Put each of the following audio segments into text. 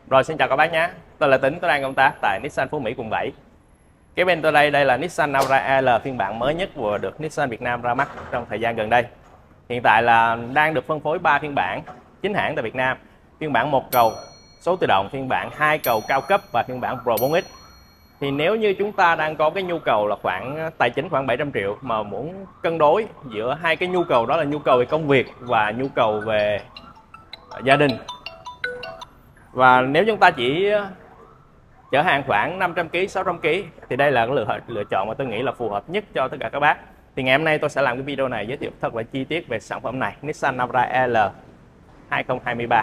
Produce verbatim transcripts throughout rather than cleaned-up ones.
Rồi, xin chào các bác nhé. Tôi là Tính, tôi đang công tác tại Nissan Phú Mỹ quận bảy. Kế bên tôi đây đây là Nissan Navara L phiên bản mới nhất vừa được Nissan Việt Nam ra mắt trong thời gian gần đây. Hiện tại là đang được phân phối ba phiên bản chính hãng tại Việt Nam. Phiên bản một cầu số tự động, phiên bản hai cầu cao cấp và phiên bản Pro bốn X. Thì nếu như chúng ta đang có cái nhu cầu là khoảng tài chính khoảng bảy trăm triệu mà muốn cân đối giữa hai cái nhu cầu, đó là nhu cầu về công việc và nhu cầu về gia đình, và nếu chúng ta chỉ chở hàng khoảng năm trăm ki lô gam, sáu trăm ki lô gam thì đây là cái lựa, lựa chọn mà tôi nghĩ là phù hợp nhất cho tất cả các bác. Thì ngày hôm nay tôi sẽ làm cái video này giới thiệu thật là chi tiết về sản phẩm này, Nissan Navara L hai không hai ba.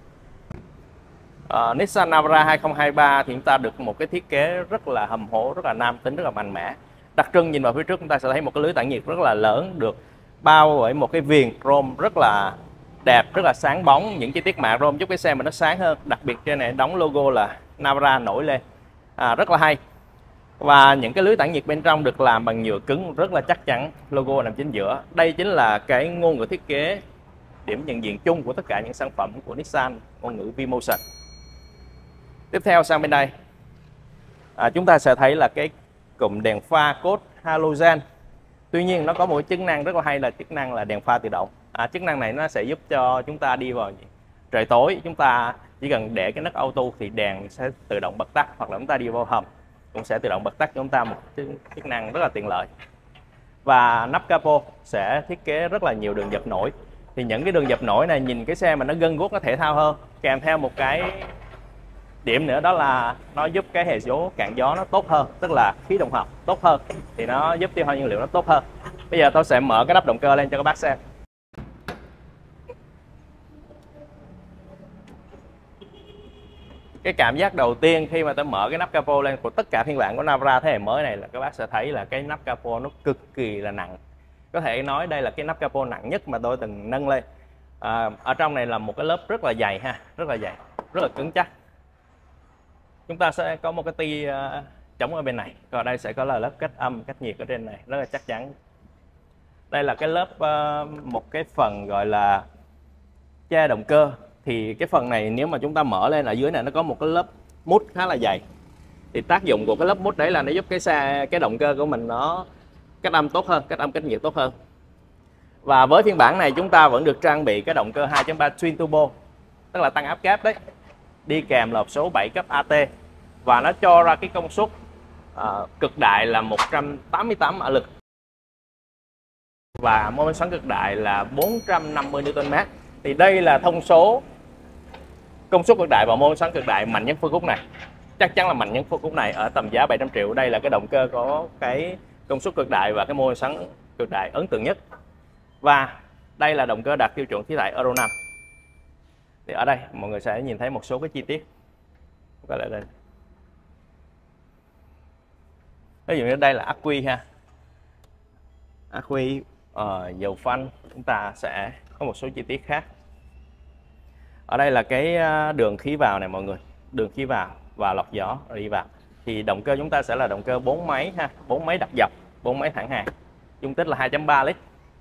uh, Nissan Navara hai không hai ba thì chúng ta được một cái thiết kế rất là hầm hố, rất là nam tính, rất là mạnh mẽ. Đặc trưng nhìn vào phía trước chúng ta sẽ thấy một cái lưới tản nhiệt rất là lớn, được bao bởi một cái viền chrome rất là đẹp, rất là sáng bóng. Những chi tiết mạ chrome giúp cái xe mà nó sáng hơn. Đặc biệt trên này đóng logo là Navara nổi lên, à, rất là hay. Và những cái lưới tản nhiệt bên trong được làm bằng nhựa cứng rất là chắc chắn, logo nằm chính giữa. Đây chính là cái ngôn ngữ thiết kế, điểm nhận diện chung của tất cả những sản phẩm của Nissan, ngôn ngữ V-Motion. Tiếp theo sang bên đây, à, chúng ta sẽ thấy là cái cụm đèn pha cốt halogen. Tuy nhiên nó có một chức năng rất là hay là chức năng là đèn pha tự động. À, chức năng này nó sẽ giúp cho chúng ta đi vào trời tối, chúng ta chỉ cần để cái nấc auto thì đèn sẽ tự động bật tắt, hoặc là chúng ta đi vào hầm cũng sẽ tự động bật tắt cho chúng ta, một chức năng rất là tiện lợi. Và nắp capo sẽ thiết kế rất là nhiều đường dập nổi. Thì những cái đường dập nổi này nhìn cái xe mà nó gân guốc, nó thể thao hơn. Kèm theo một cái điểm nữa đó là nó giúp cái hệ số cạn gió nó tốt hơn, tức là khí động học tốt hơn, thì nó giúp tiêu hao nhiên liệu nó tốt hơn. Bây giờ tôi sẽ mở cái nắp động cơ lên cho các bác xem. Cái cảm giác đầu tiên khi mà tôi mở cái nắp capo lên của tất cả phiên bản của Navara thế hệ mới này là các bác sẽ thấy là cái nắp capo nó cực kỳ là nặng. Có thể nói đây là cái nắp capo nặng nhất mà tôi từng nâng lên. À, ở trong này là một cái lớp rất là dày ha, rất là dày, rất là cứng chắc. Chúng ta sẽ có một cái ti uh, chống ở bên này, còn đây sẽ có là lớp cách âm, cách nhiệt ở trên này, rất là chắc chắn. Đây là cái lớp uh, một cái phần gọi là che động cơ. Thì cái phần này nếu mà chúng ta mở lên, ở dưới này nó có một cái lớp mút khá là dày. Thì tác dụng của cái lớp mút đấy là nó giúp cái xe, cái động cơ của mình nó cách âm tốt hơn, cách âm cách nhiệt tốt hơn. Và với phiên bản này chúng ta vẫn được trang bị cái động cơ hai chấm ba Twin Turbo, tức là tăng áp kép đấy, đi kèm là hộp số bảy cấp a tê, và nó cho ra cái công suất uh, cực đại là một trăm tám mươi tám mã lực và mô men xoắn cực đại là bốn trăm năm mươi Newton mét. Thì đây là thông số công suất cực đại và mô men xoắn cực đại mạnh nhất phân khúc này. Chắc chắn là mạnh nhất phân khúc này ở tầm giá bảy trăm triệu. Đây là cái động cơ có cái công suất cực đại và cái mô men xoắn cực đại ấn tượng nhất. Và đây là động cơ đạt tiêu chuẩn khí thải Euro năm. Thì ở đây mọi người sẽ nhìn thấy một số cái chi tiết. Có lại đây. Ví dụ như đây là ắc quy ha. Ắc quy, uh, dầu phanh, chúng ta sẽ có một số chi tiết khác. Ở đây là cái đường khí vào này mọi người, đường khí vào và lọc gió đi vào. Thì động cơ chúng ta sẽ là động cơ bốn máy ha, bốn máy đặc dọc, bốn máy thẳng hàng, dung tích là hai chấm ba lít.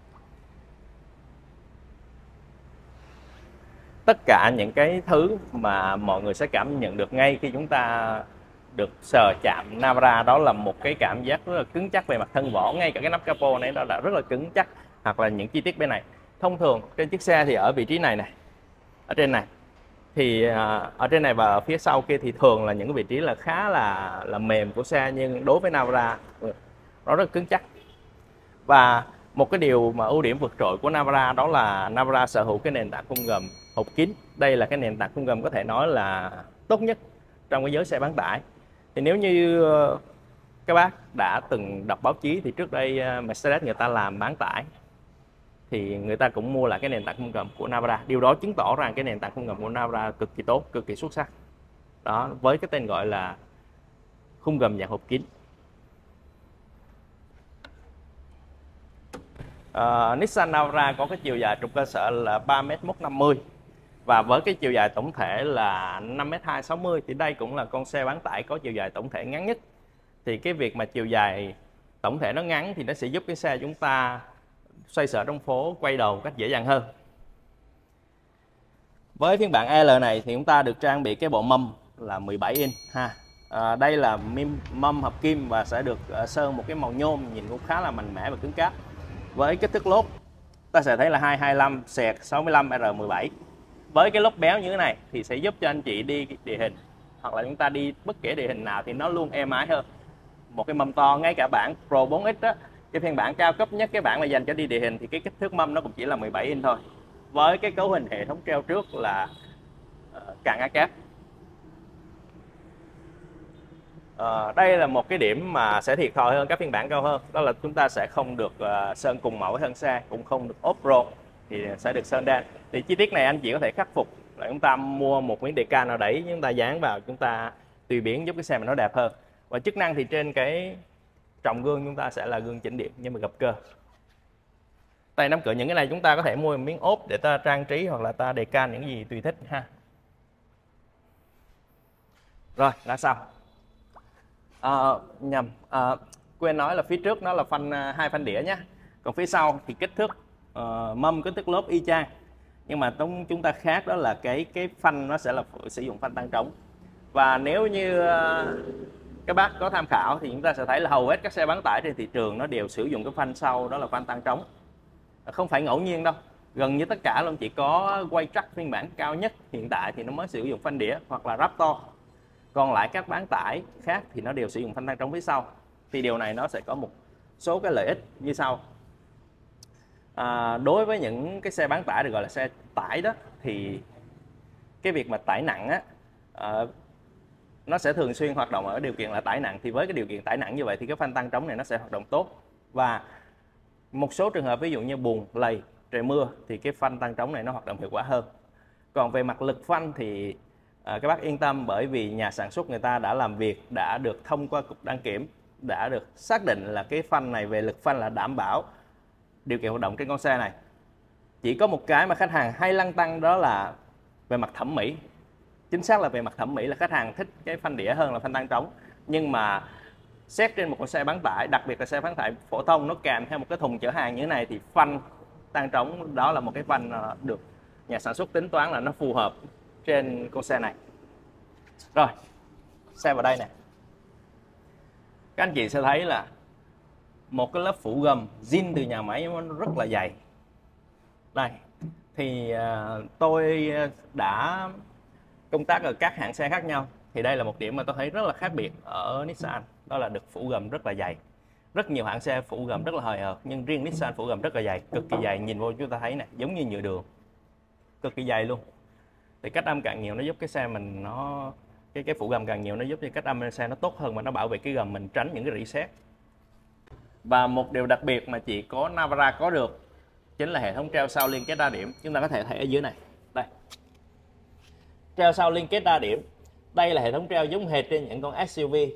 Tất cả những cái thứ mà mọi người sẽ cảm nhận được ngay khi chúng ta được sờ chạm Navara, đó là một cái cảm giác rất là cứng chắc về mặt thân vỏ. Ngay cả cái nắp capo này đó là rất là cứng chắc, hoặc là những chi tiết bên này. Thông thường trên chiếc xe thì ở vị trí này này, ở trên này thì ở trên này và ở phía sau kia thì thường là những cái vị trí là khá là là mềm của xe, nhưng đối với Navara nó rất cứng chắc. Và một cái điều mà ưu điểm vượt trội của Navara đó là Navara sở hữu cái nền tảng khung gầm hộp kín. Đây là cái nền tảng khung gầm có thể nói là tốt nhất trong cái giới xe bán tải. Thì nếu như các bác đã từng đọc báo chí thì trước đây Mercedes người ta làm bán tải thì người ta cũng mua lại cái nền tảng khung gầm của Navara. Điều đó chứng tỏ rằng cái nền tảng khung gầm của Navara cực kỳ tốt, cực kỳ xuất sắc. Đó, với cái tên gọi là khung gầm dạng hộp kín. Uh, Nissan Navara có cái chiều dài trục cơ sở là ba mét một năm mươi và với cái chiều dài tổng thể là năm mét hai sáu mươi, thì đây cũng là con xe bán tải có chiều dài tổng thể ngắn nhất. Thì cái việc mà chiều dài tổng thể nó ngắn thì nó sẽ giúp cái xe chúng ta xoay sở trong phố, quay đầu cách dễ dàng hơn. Với phiên bản L này thì chúng ta được trang bị cái bộ mâm là mười bảy inch ha. À, đây là mâm hợp kim và sẽ được uh, sơn một cái màu nhôm nhìn cũng khá là mạnh mẽ và cứng cáp. Với kích thước lốp ta sẽ thấy là hai hai lăm sáu lăm R mười bảy. Với cái lốp béo như thế này thì sẽ giúp cho anh chị đi địa hình hoặc là chúng ta đi bất kể địa hình nào thì nó luôn êm ái hơn. Một cái mâm to, ngay cả bản Pro bốn X đó, cái phiên bản cao cấp nhất, cái bản mà dành cho đi địa hình thì cái kích thước mâm nó cũng chỉ là mười bảy inch thôi. Với cái cấu hình hệ thống treo trước là uh, càng ác kép. Uh, đây là một cái điểm mà sẽ thiệt thòi hơn các phiên bản cao hơn, đó là chúng ta sẽ không được uh, sơn cùng màu với thân xe, cũng không được ốp pro, thì sẽ được sơn đen. Thì chi tiết này anh chị có thể khắc phục là chúng ta mua một miếng deca nào đấy, chúng ta dán vào, chúng ta tùy biến giúp cái xe mình nó đẹp hơn. Và chức năng thì trên cái trọng gương chúng ta sẽ là gương chỉnh điện nhưng mà gập cơ. Tay nắm cửa những cái này chúng ta có thể mua một miếng ốp để ta trang trí hoặc là ta decal những gì tùy thích ha. Rồi đã xong. À, nhầm à, quên nói là phía trước nó là phanh hai phanh đĩa nhé, còn phía sau thì kích thước uh, mâm kích thước lốp y chang, nhưng mà chúng ta khác đó là cái cái phanh nó sẽ là sử dụng phanh tăng trống. Và nếu như uh, các bác có tham khảo thì chúng ta sẽ thấy là hầu hết các xe bán tải trên thị trường nó đều sử dụng cái phanh sau, đó là phanh tăng trống. Không phải ngẫu nhiên đâu, gần như tất cả luôn, chỉ có quay truck phiên bản cao nhất hiện tại thì nó mới sử dụng phanh đĩa hoặc là Raptor. Còn lại các bán tải khác thì nó đều sử dụng phanh tăng trống phía sau. Thì điều này nó sẽ có một số cái lợi ích như sau. À, đối với những cái xe bán tải được gọi là xe tải đó, thì cái việc mà tải nặng á, à, nó sẽ thường xuyên hoạt động ở điều kiện là tải nặng. Thì với cái điều kiện tải nặng như vậy thì cái phanh tăng trống này nó sẽ hoạt động tốt. Và một số trường hợp ví dụ như bùn, lầy, trời mưa thì cái phanh tăng trống này nó hoạt động hiệu quả hơn. Còn về mặt lực phanh thì à, các bác yên tâm, bởi vì nhà sản xuất người ta đã làm việc, đã được thông qua cục đăng kiểm, đã được xác định là cái phanh này về lực phanh là đảm bảo điều kiện hoạt động trên con xe này. Chỉ có một cái mà khách hàng hay lăn tăn, đó là về mặt thẩm mỹ. Chính xác là về mặt thẩm mỹ là khách hàng thích cái phanh đĩa hơn là phanh tăng trống. Nhưng mà xét trên một con xe bán tải, đặc biệt là xe bán tải phổ thông, nó kèm theo một cái thùng chở hàng như thế này, thì phanh tăng trống đó là một cái phanh được nhà sản xuất tính toán là nó phù hợp trên con xe này. Rồi, xe vào đây nè, các anh chị sẽ thấy là một cái lớp phủ gầm zin từ nhà máy nó rất là dày. Đây thì uh, tôi đã công tác ở các hãng xe khác nhau, thì đây là một điểm mà tôi thấy rất là khác biệt ở Nissan, đó là được phủ gầm rất là dày. Rất nhiều hãng xe phủ gầm rất là hời hợt, nhưng riêng Nissan phủ gầm rất là dày, cực kỳ dày, nhìn vô chúng ta thấy này giống như nhựa đường, cực kỳ dày luôn. Thì cách âm càng nhiều nó giúp cái xe mình nó cái cái phủ gầm càng nhiều nó giúp cho cách âm trên xe nó tốt hơn, và nó bảo vệ cái gầm mình tránh những cái rỉ sét. Và một điều đặc biệt mà chỉ có Navara có được chính là hệ thống treo sau liên kết đa điểm. Chúng ta có thể thấy ở dưới này, đây, treo sau liên kết đa điểm. Đây là hệ thống treo giống hệt trên những con ét u vê.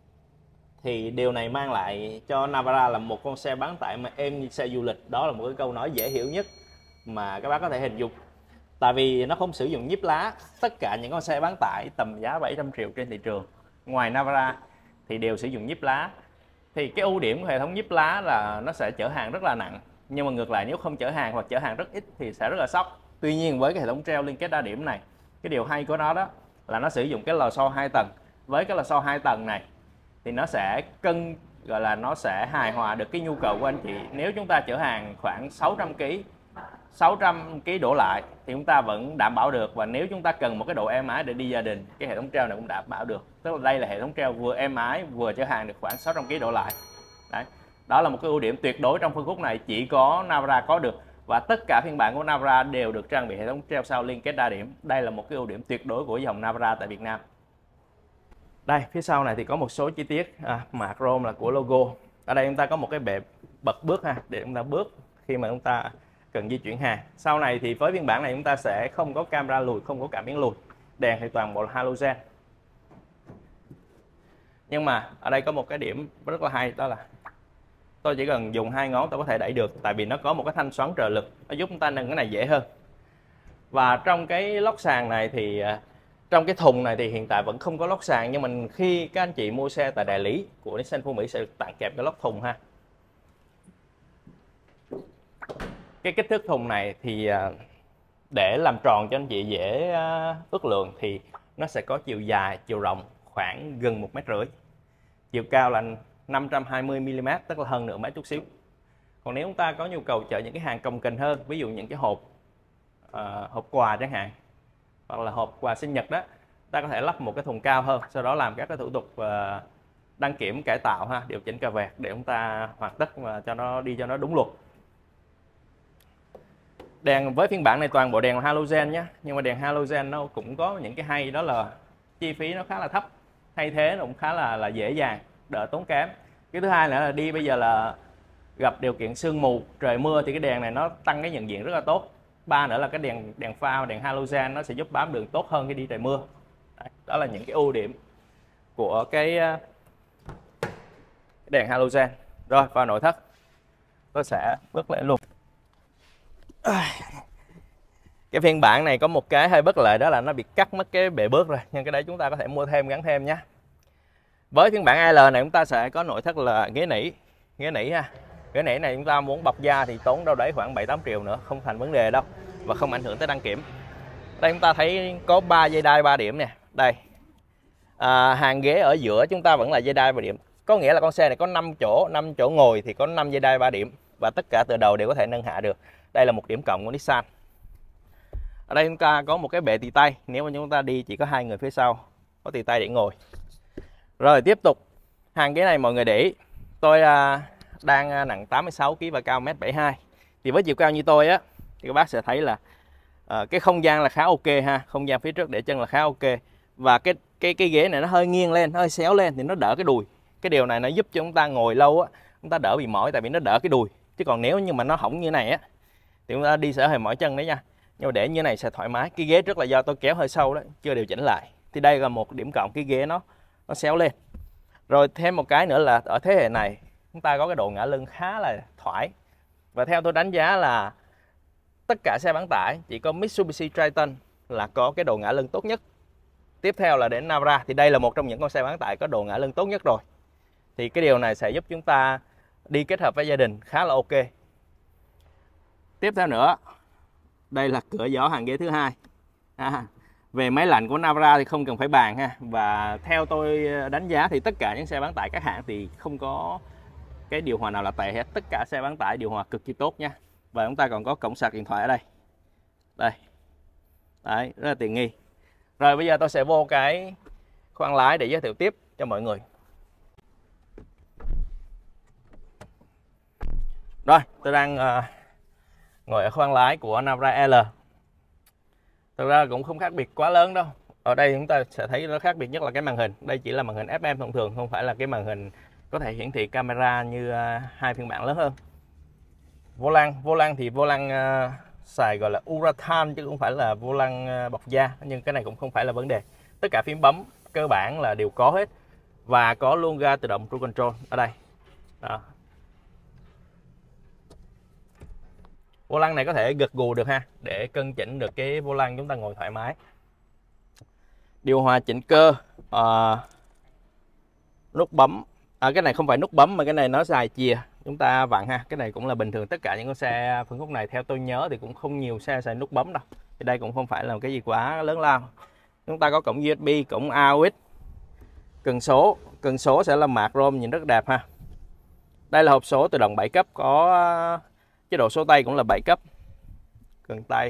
Thì điều này mang lại cho Navara là một con xe bán tải mà êm như xe du lịch. Đó là một cái câu nói dễ hiểu nhất mà các bác có thể hình dung. Tại vì nó không sử dụng nhíp lá. Tất cả những con xe bán tải tầm giá bảy trăm triệu trên thị trường, ngoài Navara thì đều sử dụng nhíp lá. Thì cái ưu điểm của hệ thống nhíp lá là nó sẽ chở hàng rất là nặng, nhưng mà ngược lại nếu không chở hàng hoặc chở hàng rất ít thì sẽ rất là sốc. Tuy nhiên với cái hệ thống treo liên kết đa điểm này, cái điều hay của nó đó là nó sử dụng cái lò xo hai tầng. Với cái lò xo hai tầng này thì nó sẽ cân gọi là nó sẽ hài hòa được cái nhu cầu của anh chị. Nếu chúng ta chở hàng khoảng sáu trăm ki lô gam, sáu trăm ki lô gam đổ lại thì chúng ta vẫn đảm bảo được. Và nếu chúng ta cần một cái độ êm ái để đi gia đình, cái hệ thống treo này cũng đảm bảo được. Tức là đây là hệ thống treo vừa êm ái vừa chở hàng được khoảng sáu trăm ki lô gam đổ lại. Đấy. Đó là một cái ưu điểm tuyệt đối trong phân khúc này, chỉ có Navara có được. Và tất cả phiên bản của Navara đều được trang bị hệ thống treo sau liên kết đa điểm. Đây là một cái ưu điểm tuyệt đối của dòng Navara tại Việt Nam. Đây, phía sau này thì có một số chi tiết à, mạ chrome là của logo. Ở đây chúng ta có một cái bệ bật bước ha, để chúng ta bước khi mà chúng ta cần di chuyển hàng. Sau này thì với phiên bản này chúng ta sẽ không có camera lùi, không có cảm biến lùi. Đèn thì toàn bộ là halogen. Nhưng mà ở đây có một cái điểm rất là hay, đó là tôi chỉ cần dùng hai ngón tôi có thể đẩy được, tại vì nó có một cái thanh xoắn trợ lực, nó giúp chúng ta nâng cái này dễ hơn. Và trong cái lót sàn này thì trong cái thùng này thì hiện tại vẫn không có lót sàn, nhưng mình khi các anh chị mua xe tại đại lý của Nissan Phú Mỹ sẽ được tặng kèm cái lót thùng ha. Cái kích thước thùng này thì để làm tròn cho anh chị dễ ước lượng thì nó sẽ có chiều dài, chiều rộng khoảng gần một mét rưỡi, chiều cao là năm trăm hai mươi mi li mét, tức là hơn nửa mét chút xíu. Còn nếu chúng ta có nhu cầu chở những cái hàng cồng kềnh hơn, ví dụ những cái hộp uh, hộp quà chẳng hạn, hoặc là hộp quà sinh nhật đó, ta có thể lắp một cái thùng cao hơn, sau đó làm các cái thủ tục uh, đăng kiểm, cải tạo ha, điều chỉnh cà vẹt để chúng ta hoàn tất và cho nó đi cho nó đúng luật. Đèn với phiên bản này toàn bộ đèn là halogen nhé, nhưng mà đèn halogen nó cũng có những cái hay, đó là chi phí nó khá là thấp, thay thế nó cũng khá là là dễ dàng, đỡ tốn kém. Cái thứ hai nữa là đi bây giờ là gặp điều kiện sương mù, trời mưa thì cái đèn này nó tăng cái nhận diện rất là tốt. Ba nữa là cái đèn đèn pha, đèn halogen nó sẽ giúp bám đường tốt hơn khi đi trời mưa. Đấy, đó là những cái ưu điểm của cái đèn halogen. Rồi vào nội thất tôi sẽ bước lên luôn. Cái phiên bản này có một cái hơi bất lợi, đó là nó bị cắt mất cái bệ bước rồi, nhưng cái đấy chúng ta có thể mua thêm, gắn thêm nhé. Với phiên bản L này chúng ta sẽ có nội thất là ghế nỉ, ghế nỉ ha. Ghế nỉ này chúng ta muốn bọc da thì tốn đâu đấy khoảng bảy tám triệu nữa, không thành vấn đề đâu và không ảnh hưởng tới đăng kiểm. Đây chúng ta thấy có ba dây đai ba điểm nè. Đây. À, hàng ghế ở giữa chúng ta vẫn là dây đai ba điểm. Có nghĩa là con xe này có năm chỗ, năm chỗ ngồi thì có năm dây đai ba điểm và tất cả từ đầu đều có thể nâng hạ được. Đây là một điểm cộng của Nissan. Ở đây chúng ta có một cái bệ tì tay, nếu mà chúng ta đi chỉ có hai người phía sau, có tì tay để ngồi. Rồi tiếp tục, hàng ghế này mọi người để ý, tôi à, đang nặng tám mươi sáu ki lô gam và cao một mét bảy mươi hai. Thì với chiều cao như tôi á, thì các bác sẽ thấy là à, cái không gian là khá ok ha, không gian phía trước để chân là khá ok. Và cái cái cái ghế này nó hơi nghiêng lên, nó hơi xéo lên thì nó đỡ cái đùi. Cái điều này nó giúp cho chúng ta ngồi lâu á, chúng ta đỡ bị mỏi, tại vì nó đỡ cái đùi. Chứ còn nếu như mà nó hỏng như này á thì chúng ta đi sẽ hơi mỏi chân đấy nha. Nhưng mà để như này sẽ thoải mái. Cái ghế trước là do tôi kéo hơi sâu đó, chưa điều chỉnh lại. Thì đây là một điểm cộng, cái ghế nó nó xéo lên. Rồi thêm một cái nữa là ở thế hệ này chúng ta có cái độ ngả lưng khá là thoải. Và theo tôi đánh giá là tất cả xe bán tải chỉ có Mitsubishi Triton là có cái độ ngả lưng tốt nhất. Tiếp theo là đến Navara, thì đây là một trong những con xe bán tải có độ ngả lưng tốt nhất rồi. Thì cái điều này sẽ giúp chúng ta đi kết hợp với gia đình khá là ok. Tiếp theo nữa, đây là cửa gió hàng ghế thứ hai. À, về máy lạnh của Navara thì không cần phải bàn ha. Và theo tôi đánh giá thì tất cả những xe bán tải các hãng thì không có cái điều hòa nào là tệ hết. Tất cả xe bán tải điều hòa cực kỳ tốt nha. Và chúng ta còn có cổng sạc điện thoại ở đây. Đây. Đấy, rất là tiện nghi. Rồi bây giờ tôi sẽ vô cái khoang lái để giới thiệu tiếp cho mọi người. Rồi, tôi đang uh, ngồi ở khoang lái của Navara L. Thực ra cũng không khác biệt quá lớn đâu. Ở đây chúng ta sẽ thấy nó khác biệt nhất là cái màn hình. Đây chỉ là màn hình ép em thông thường, không phải là cái màn hình có thể hiển thị camera như uh, hai phiên bản lớn hơn. Vô lăng, vô lăng thì vô lăng uh, xài gọi là Uratan chứ không phải là vô lăng uh, bọc da, nhưng cái này cũng không phải là vấn đề. Tất cả phím bấm cơ bản là đều có hết và có luôn ga tự động Cruise Control ở đây. Đó. Vô lăng này có thể gật gù được ha, để cân chỉnh được cái vô lăng chúng ta ngồi thoải mái. Điều hòa chỉnh cơ, à, nút bấm, à, cái này không phải nút bấm mà cái này nó xài chìa, chúng ta vặn ha. Cái này cũng là bình thường, tất cả những con xe phân khúc này theo tôi nhớ thì cũng không nhiều xe xài nút bấm đâu. Thì đây cũng không phải là một cái gì quá lớn lao. Chúng ta có cổng u ét bê, cổng a u ích, cần số, cần số sẽ là mạc chrome nhìn rất đẹp ha. Đây là hộp số tự động bảy cấp, có chế độ số tay cũng là bảy cấp. Cần tay.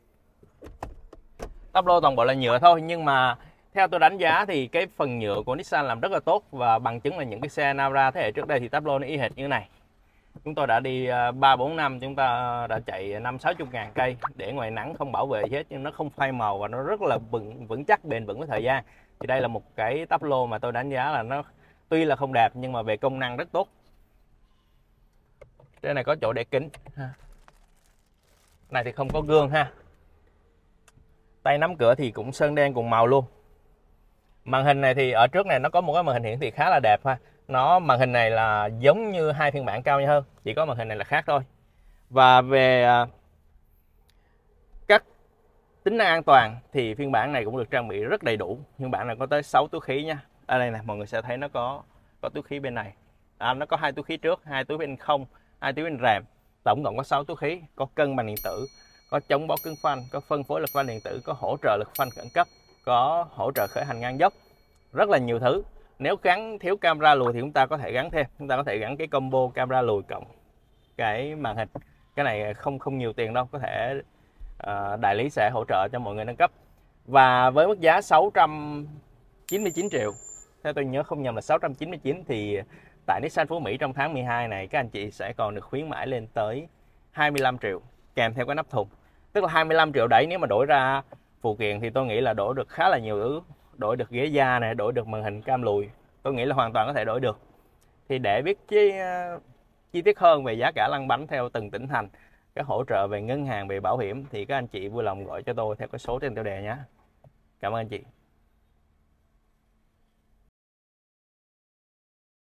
Tắp lô toàn bộ là nhựa thôi, nhưng mà theo tôi đánh giá thì cái phần nhựa của Nissan làm rất là tốt, và bằng chứng là những cái xe Navara thế hệ trước đây thì tắp lô nó y hệt như này. Chúng tôi đã đi ba bốn năm, chúng ta đã chạy năm sáu mươi ngàn cây để ngoài nắng, không bảo vệ gì hết, nhưng nó không phai màu và nó rất là vững vững chắc, bền vững với thời gian. Thì đây là một cái tắp lô mà tôi đánh giá là nó tuy là không đẹp nhưng mà về công năng rất tốt. Trên này có chỗ để kính. Này thì không có gương ha. Tay nắm cửa thì cũng sơn đen cùng màu luôn. Màn hình này thì ở trước này nó có một cái màn hình hiển thị khá là đẹp ha. Nó màn hình này là giống như hai phiên bản cao hơn, chỉ có màn hình này là khác thôi. Và về các tính năng an toàn thì phiên bản này cũng được trang bị rất đầy đủ. Phiên bản này có tới sáu túi khí nha. Ở đây này mọi người sẽ thấy nó có có túi khí bên này. À, nó có hai túi khí trước, hai túi bên không, hai túi bên rèm. Tổng cộng có sáu túi khí, có cân bằng điện tử, có chống bó cứng phanh, có phân phối lực phanh điện tử, có hỗ trợ lực phanh khẩn cấp, có hỗ trợ khởi hành ngang dốc, rất là nhiều thứ. Nếu gắn thiếu camera lùi thì chúng ta có thể gắn thêm, chúng ta có thể gắn cái combo camera lùi cộng cái màn hình. Cái này không không nhiều tiền đâu, có thể uh, đại lý sẽ hỗ trợ cho mọi người nâng cấp. Và với mức giá sáu trăm chín mươi chín triệu, theo tôi nhớ không nhầm là sáu trăm chín mươi chín, thì tại Nissan Phú Mỹ trong tháng mười hai này các anh chị sẽ còn được khuyến mãi lên tới hai mươi lăm triệu kèm theo cái nắp thùng. Tức là hai mươi lăm triệu đấy, nếu mà đổi ra phụ kiện thì tôi nghĩ là đổi được khá là nhiều thứ. Đổi được ghế da này, đổi được màn hình cam lùi, tôi nghĩ là hoàn toàn có thể đổi được. Thì để biết chi, chi tiết hơn về giá cả lăn bánh theo từng tỉnh thành, các hỗ trợ về ngân hàng, về bảo hiểm, thì các anh chị vui lòng gọi cho tôi theo cái số trên tiêu đề nhé. Cảm ơn anh chị.